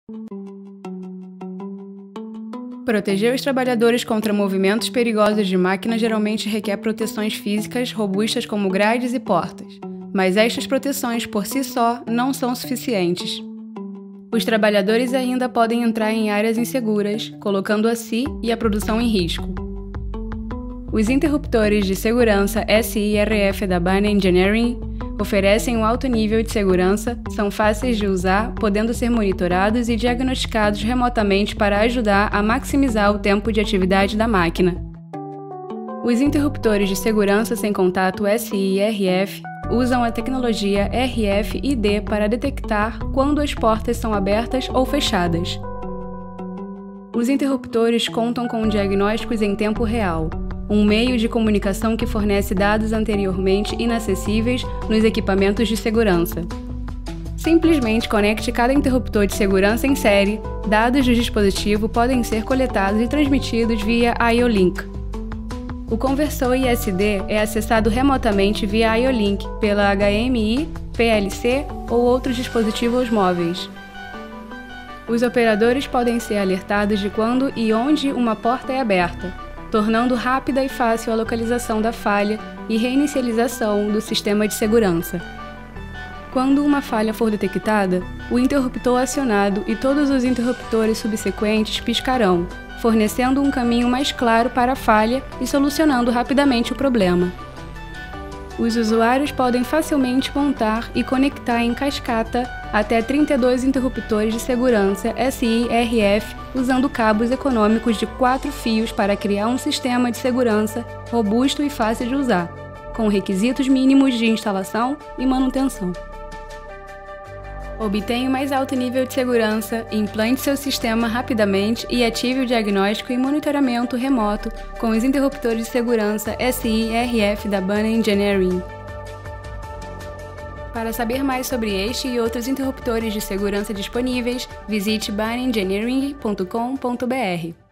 Proteger os trabalhadores contra movimentos perigosos de máquina geralmente requer proteções físicas robustas como grades e portas, mas estas proteções por si só não são suficientes. Os trabalhadores ainda podem entrar em áreas inseguras, colocando a si e a produção em risco. Os interruptores de segurança SIRF da Bunny Engineering oferecem um alto nível de segurança, são fáceis de usar, podendo ser monitorados e diagnosticados remotamente para ajudar a maximizar o tempo de atividade da máquina. Os interruptores de segurança sem contato SIRF usam a tecnologia RFID para detectar quando as portas são abertas ou fechadas. Os interruptores contam com diagnósticos em tempo real, um meio de comunicação que fornece dados anteriormente inacessíveis nos equipamentos de segurança. Simplesmente conecte cada interruptor de segurança em série, dados do dispositivo podem ser coletados e transmitidos via IO-Link. O conversor ISD é acessado remotamente via IO-Link pela HMI, PLC ou outros dispositivos móveis. Os operadores podem ser alertados de quando e onde uma porta é aberta, tornando rápida e fácil a localização da falha e reinicialização do sistema de segurança. Quando uma falha for detectada, o interruptor acionado e todos os interruptores subsequentes piscarão, fornecendo um caminho mais claro para a falha e solucionando rapidamente o problema. Os usuários podem facilmente montar e conectar em cascata até 32 interruptores de segurança SIRF usando cabos econômicos de 4 fios para criar um sistema de segurança robusto e fácil de usar, com requisitos mínimos de instalação e manutenção. Obtenha o mais alto nível de segurança, implante seu sistema rapidamente e ative o diagnóstico e monitoramento remoto com os interruptores de segurança SIRF da Bunny Engineering. Para saber mais sobre este e outros interruptores de segurança disponíveis, visite bunnyengineering.com.br.